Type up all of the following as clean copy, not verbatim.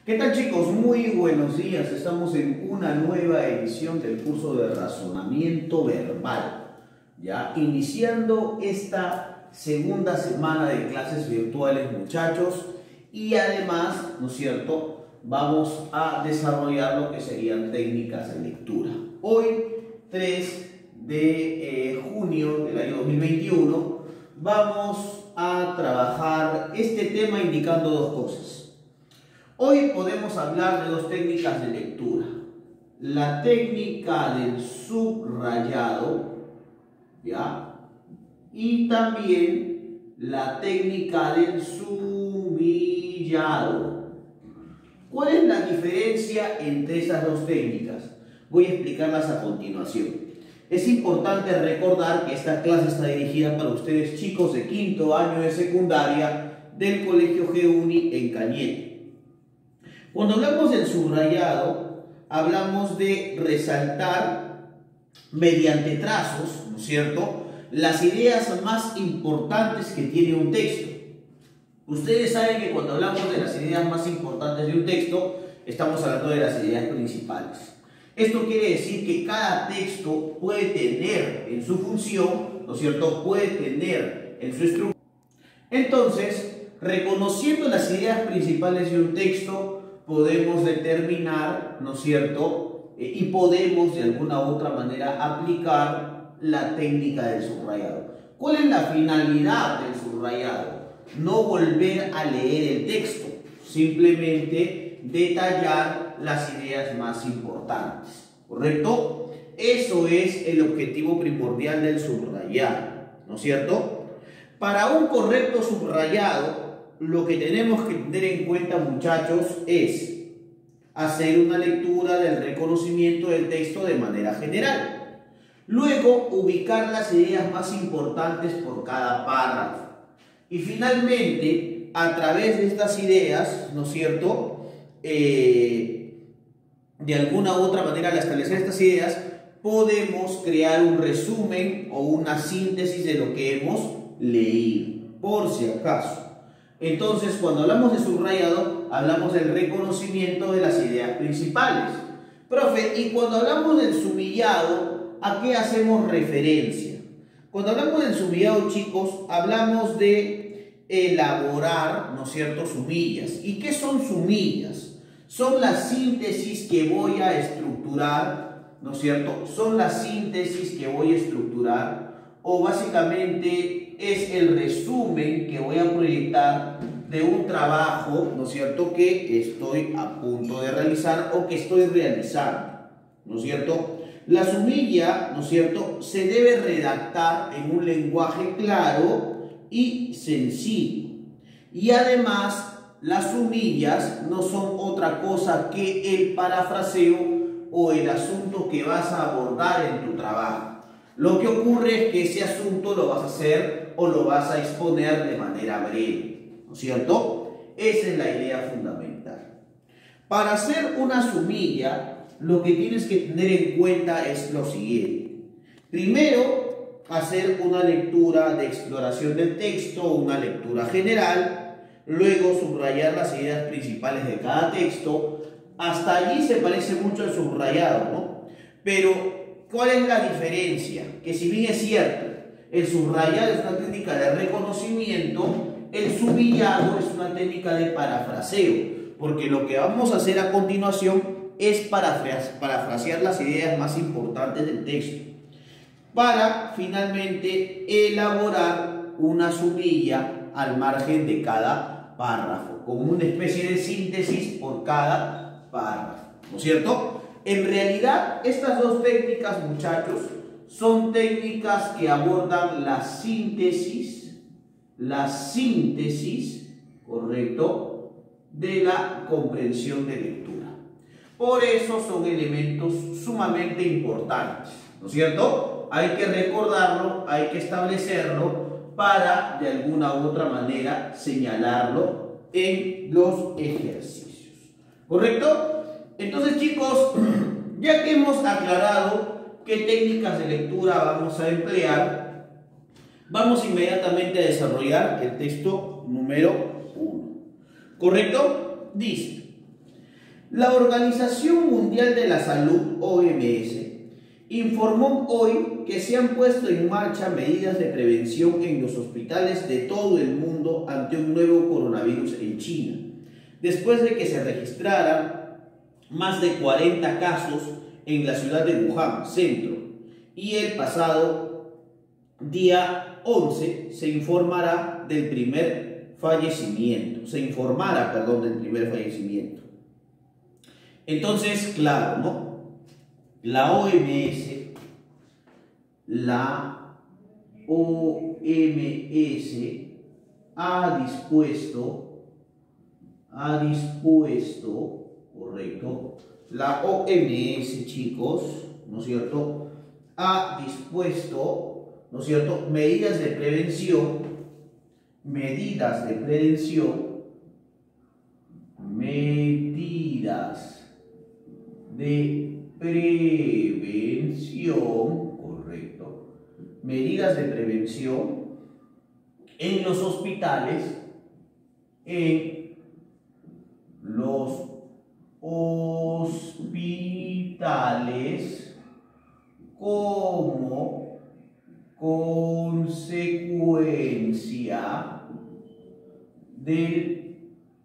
¿Qué tal, chicos? Muy buenos días. Estamos en una nueva edición del curso de razonamiento verbal, ya iniciando esta segunda semana de clases virtuales, muchachos, y además, ¿no es cierto?, vamos a desarrollar lo que serían técnicas de lectura. Hoy, 3 de junio del año 2021, vamos a trabajar este tema indicando dos cosas. Hoy podemos hablar de dos técnicas de lectura. La técnica del subrayado, ¿ya? Y también la técnica del sumillado. ¿Cuál es la diferencia entre esas dos técnicas? Voy a explicarlas a continuación. Es importante recordar que esta clase está dirigida para ustedes, chicos de quinto año de secundaria del Colegio GUNI en Cañete. Cuando hablamos del subrayado, hablamos de resaltar mediante trazos, ¿no es cierto?, las ideas más importantes que tiene un texto. Ustedes saben que cuando hablamos de las ideas más importantes de un texto, estamos hablando de las ideas principales. Esto quiere decir que cada texto puede tener en su función, ¿no es cierto?, puede tener en su estructura. Entonces, reconociendo las ideas principales de un texto, podemos determinar, ¿no es cierto?, y podemos de alguna u otra manera aplicar la técnica del subrayado. ¿Cuál es la finalidad del subrayado? No volver a leer el texto, simplemente detallar las ideas más importantes, ¿correcto? Eso es el objetivo primordial del subrayado, ¿no es cierto? Para un correcto subrayado, lo que tenemos que tener en cuenta, muchachos, es hacer una lectura del reconocimiento del texto de manera general. Luego, ubicar las ideas más importantes por cada párrafo. Y finalmente, a través de estas ideas, ¿no es cierto?, de alguna u otra manera, al establecer estas ideas, podemos crear un resumen o una síntesis de lo que hemos leído, por si acaso. Entonces, cuando hablamos de subrayado, hablamos del reconocimiento de las ideas principales. Profe, y cuando hablamos del sumillado, ¿a qué hacemos referencia? Cuando hablamos del sumillado, chicos, hablamos de elaborar, ¿no es cierto?, sumillas. ¿Y qué son sumillas? Son las síntesis que voy a estructurar, ¿no es cierto? Son las síntesis que voy a estructurar, o básicamente es el resumen que voy a proyectar de un trabajo, ¿no es cierto?, que estoy a punto de realizar o que estoy realizando, ¿no es cierto? La sumilla, ¿no es cierto?, se debe redactar en un lenguaje claro y sencillo. Y además, las sumillas no son otra cosa que el parafraseo o el asunto que vas a abordar en tu trabajo. Lo que ocurre es que ese asunto lo vas a hacer o lo vas a exponer de manera breve, ¿no es cierto? Esa es la idea fundamental. Para hacer una sumilla, lo que tienes que tener en cuenta es lo siguiente. Primero, hacer una lectura de exploración del texto, una lectura general. Luego, subrayar las ideas principales de cada texto. Hasta allí se parece mucho al subrayado, ¿no? Pero ¿cuál es la diferencia? Que si bien es cierto, el subrayado es una técnica de reconocimiento, el sumillado es una técnica de parafraseo, porque lo que vamos a hacer a continuación es parafrasear las ideas más importantes del texto, para finalmente elaborar una sumilla al margen de cada párrafo, como una especie de síntesis por cada párrafo, ¿no es cierto? En realidad, estas dos técnicas, muchachos, son técnicas que abordan la síntesis, ¿correcto?, de la comprensión de lectura. Por eso son elementos sumamente importantes, ¿no es cierto? Hay que recordarlo, hay que establecerlo para, de alguna u otra manera, señalarlo en los ejercicios, ¿correcto? Entonces, chicos, ya que hemos aclarado qué técnicas de lectura vamos a emplear, vamos inmediatamente a desarrollar el texto número 1. ¿Correcto? Dice: La Organización Mundial de la Salud, OMS, informó hoy que se han puesto en marcha medidas de prevención en los hospitales de todo el mundo ante un nuevo coronavirus en China, después de que se registraran más de 40 casos en la ciudad de Wuhan, centro, y el pasado día 11 se informará del primer fallecimiento. Entonces, claro, ¿no? La OMS ha dispuesto, correcto, la OMS, chicos, ¿no es cierto?, ha dispuesto, ¿no es cierto?, medidas de prevención, correcto, medidas de prevención en los hospitales, como consecuencia del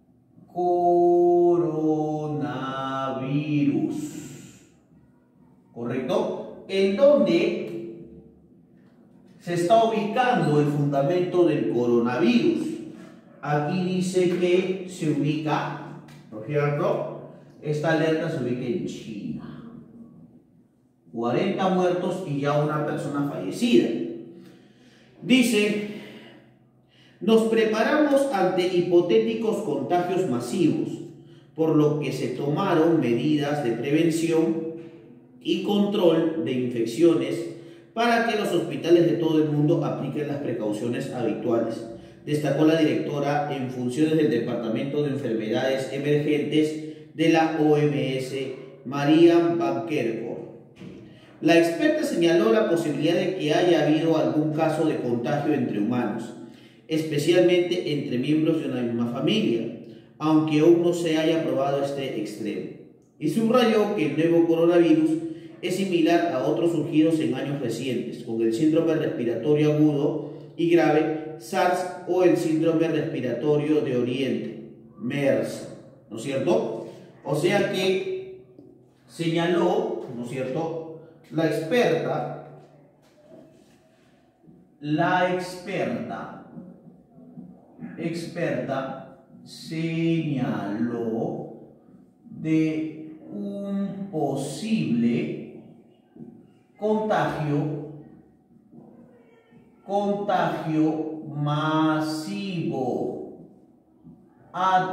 coronavirus, ¿correcto? En donde se está ubicando el fundamento del coronavirus. Aquí dice que se ubica, ¿no es cierto? Esta alerta se ubica en China. 40 muertos y ya una persona fallecida. Dice: nos preparamos ante hipotéticos contagios masivos, por lo que se tomaron medidas de prevención y control de infecciones para que los hospitales de todo el mundo apliquen las precauciones habituales, destacó la directora en funciones del Departamento de Enfermedades Emergentes de la OMS, Marian Van Kerkhove. La experta señaló la posibilidad de que haya habido algún caso de contagio entre humanos, especialmente entre miembros de una misma familia, aunque aún no se haya probado este extremo. Y subrayó que el nuevo coronavirus es similar a otros surgidos en años recientes, con el síndrome respiratorio agudo y grave, SARS, o el síndrome respiratorio de Oriente, MERS, ¿no es cierto? O sea que señaló, ¿no es cierto?, la experta señaló de un posible contagio masivo a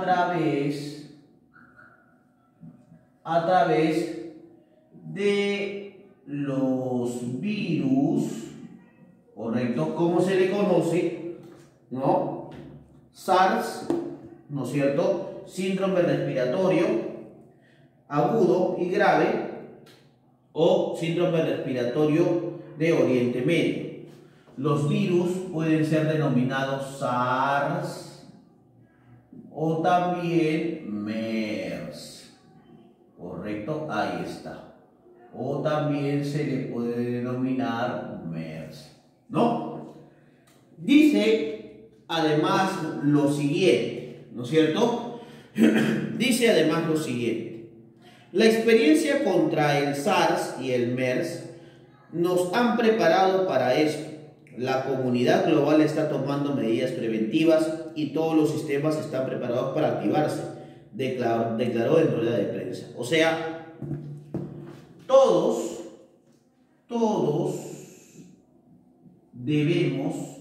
través de los virus, correcto, como se le conoce, ¿no? SARS, ¿no es cierto?, síndrome respiratorio agudo y grave, o síndrome respiratorio de Oriente Medio. Los virus pueden ser denominados SARS o también MERS, correcto, ahí está. O también se le puede denominar MERS, ¿no? Dice además lo siguiente, ¿no es cierto? Dice además lo siguiente: la experiencia contra el SARS y el MERS nos han preparado para esto. La comunidad global está tomando medidas preventivas y todos los sistemas están preparados para activarse, declaró en rueda de prensa. O sea, todos debemos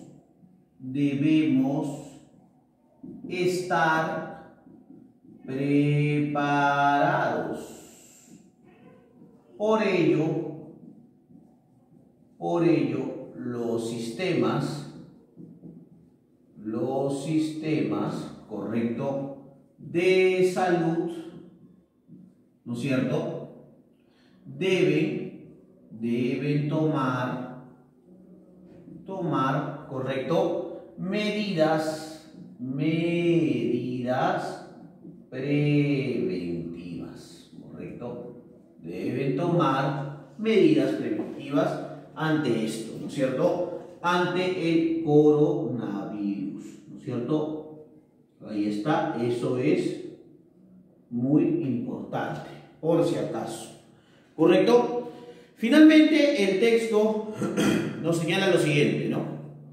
estar preparados. Por ello, los sistemas, correcto, de salud, ¿no es cierto?, deben tomar, correcto, medidas preventivas. medidas preventivas ante esto, ¿no es cierto? Ante el coronavirus, ¿no es cierto? Ahí está, eso es muy importante, por si acaso. ¿Correcto? Finalmente, el texto nos señala lo siguiente, ¿no?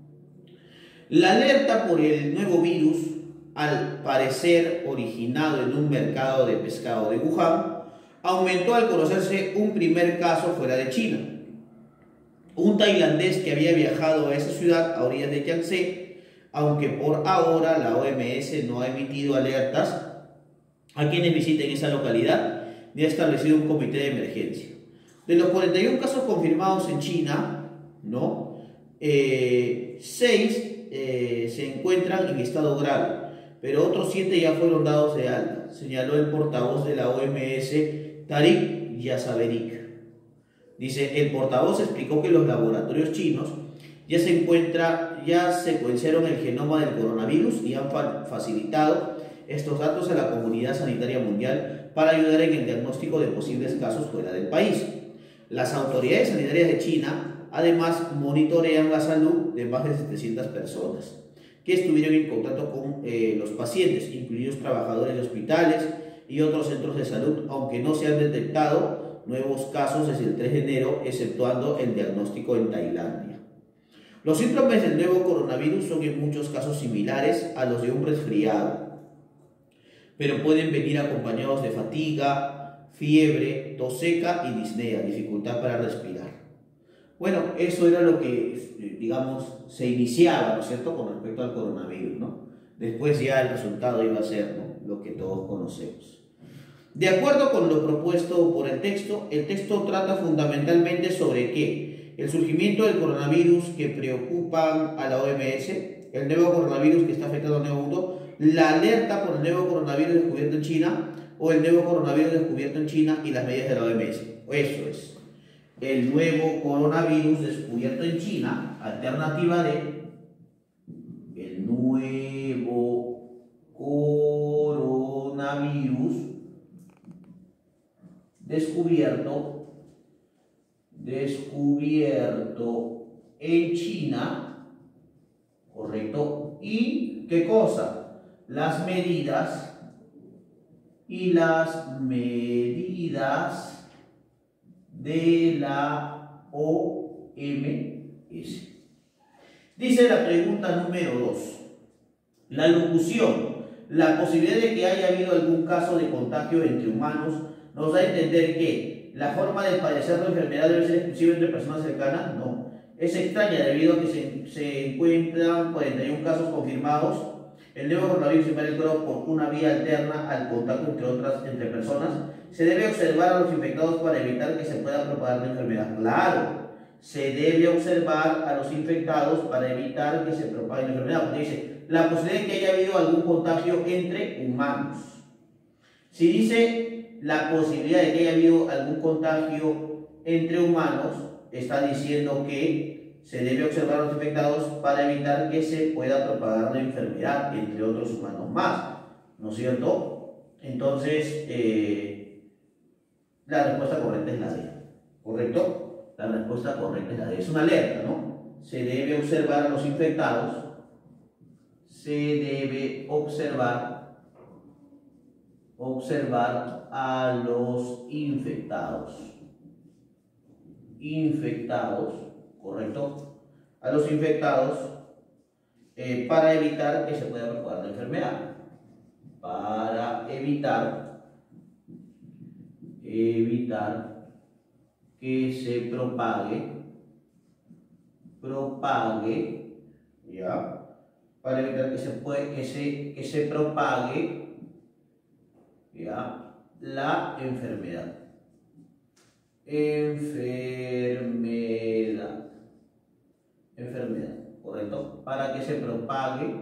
La alerta por el nuevo virus, al parecer originado en un mercado de pescado de Wuhan, aumentó al conocerse un primer caso fuera de China. Un tailandés que había viajado a esa ciudad a orillas de Yangtze, aunque por ahora la OMS no ha emitido alertas a quienes visiten esa localidad, ni ha establecido un comité de emergencia. De los 41 casos confirmados en China, ¿no? 6 se encuentran en estado grave, pero otros 7 ya fueron dados de alta, señaló el portavoz de la OMS, Tariq Jassaberik. Dice, el portavoz explicó que los laboratorios chinos ya secuenciaron el genoma del coronavirus y han facilitado estos datos a la comunidad sanitaria mundial para ayudar en el diagnóstico de posibles casos fuera del país. Las autoridades sanitarias de China además monitorean la salud de más de 700 personas que estuvieron en contacto con los pacientes, incluidos trabajadores de hospitales y otros centros de salud, aunque no se han detectado nuevos casos desde el 3 de enero, exceptuando el diagnóstico en Tailandia. Los síntomas del nuevo coronavirus son en muchos casos similares a los de un resfriado, pero pueden venir acompañados de fatiga, fiebre, tos seca y disnea, dificultad para respirar. Bueno, eso era lo que, digamos, se iniciaba, ¿no es cierto?, con respecto al coronavirus, ¿no? Después ya el resultado iba a ser, ¿no?, lo que todos conocemos. De acuerdo con lo propuesto por el texto trata fundamentalmente sobre qué: el surgimiento del coronavirus que preocupan a la OMS, el nuevo coronavirus que está afectando al nuevo mundo, la alerta por el nuevo coronavirus descubierto en China, o el nuevo coronavirus descubierto en China y las medidas de la OMS. Eso es, el nuevo coronavirus descubierto en China, alternativa de el nuevo coronavirus descubierto en China, ¿correcto? ¿Y qué cosa? Las medidas de la OMS. Dice la pregunta número 2. La locución, la posibilidad de que haya habido algún caso de contagio entre humanos, nos da a entender que la forma de padecer la enfermedad debe ser exclusiva entre personas cercanas. No. Es extraña debido a que se encuentran 41 casos confirmados. El nuevo coronavirus invade el cuerpo por una vía alterna al contacto entre personas. Se debe observar a los infectados para evitar que se pueda propagar la enfermedad. Claro, se debe observar a los infectados para evitar que se propague la enfermedad. Porque dice, la posibilidad de que haya habido algún contagio entre humanos. Si dice la posibilidad de que haya habido algún contagio entre humanos, está diciendo que se debe observar a los infectados para evitar que se pueda propagar la enfermedad entre otros humanos más, ¿no es cierto? Entonces, la respuesta correcta es la D, ¿correcto? La respuesta correcta es la D. Es una alerta, ¿no? Se debe observar a los infectados, se debe observar a los infectados, ¿correcto? A los infectados para evitar que se pueda propagar la enfermedad. Para evitar que se propague, ¿ya? Para evitar que se propague, ¿ya?, la enfermedad. Enfermedad, ¿correcto? Para que se propague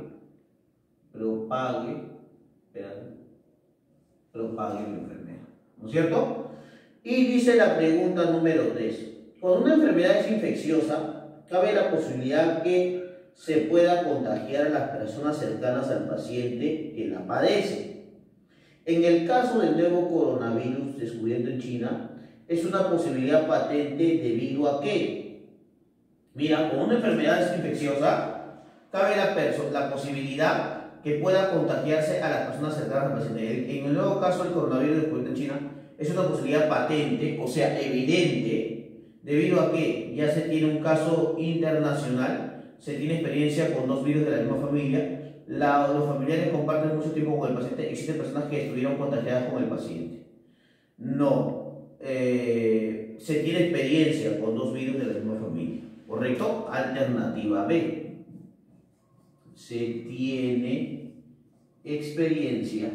la enfermedad, ¿no es cierto? Y dice la pregunta número 3. Cuando una enfermedad es infecciosa, cabe la posibilidad que se pueda contagiar a las personas cercanas al paciente que la padece. En el caso del nuevo coronavirus descubierto en China, es una posibilidad patente debido a que, mira, con una enfermedad infecciosa, cabe la posibilidad que pueda contagiarse a las personas cercanas al paciente. En el nuevo caso del coronavirus descubierto en China, es una posibilidad patente, o sea, evidente, debido a que ya se tiene un caso internacional, se tiene experiencia con 2 virus de la misma familia, los familiares comparten mucho tiempo con el paciente, existen personas que estuvieron contagiadas con el paciente. No, se tiene experiencia con 2 virus de la misma familia, ¿correcto? Alternativa B, se tiene experiencia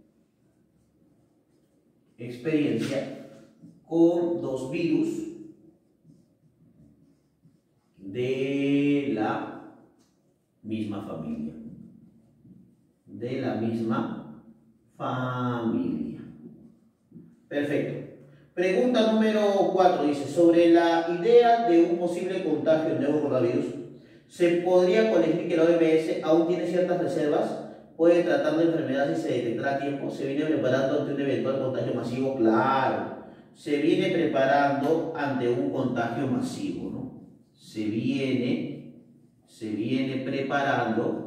con 2 virus de la misma familia. Perfecto. Pregunta número 4 dice, sobre la idea de un posible contagio del nuevo coronavirus, ¿se podría colegir que la OMS aún tiene ciertas reservas? ¿Puede tratar la enfermedad si se detectará a tiempo? ¿Se viene preparando ante un eventual contagio masivo? Claro, se viene preparando ante un contagio masivo, ¿no? Se viene preparando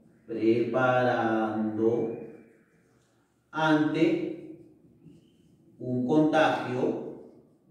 ante un contagio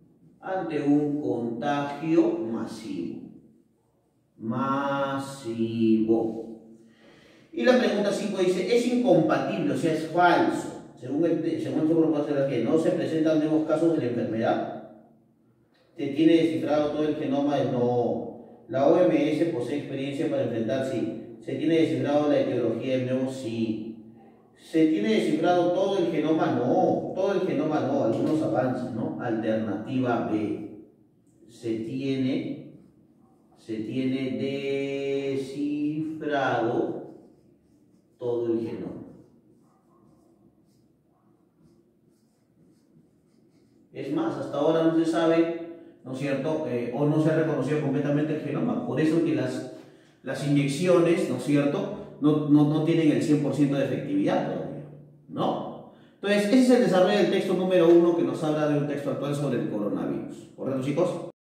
masivo. Y la pregunta 5 dice, ¿es incompatible, o sea, es falso, según el propuesto que no se presentan nuevos casos de la enfermedad? ¿Se tiene descifrado todo el genoma? No. ¿La OMS posee experiencia para enfrentar? Sí. ¿Se tiene descifrado la etiología del nuevo? Sí. ¿Se tiene descifrado todo el genoma? No. Todo el genoma no, algunos avances, ¿no? Alternativa B. Se tiene descifrado todo el genoma. Es más, hasta ahora no se sabe, ¿no es cierto? O no se ha reconocido completamente el genoma. Por eso que las inyecciones, ¿no es cierto?, no tienen el 100% de efectividad todavía, ¿no? Entonces, ese es el desarrollo del texto número 1 que nos habla de un texto actual sobre el coronavirus. ¿Correcto, chicos?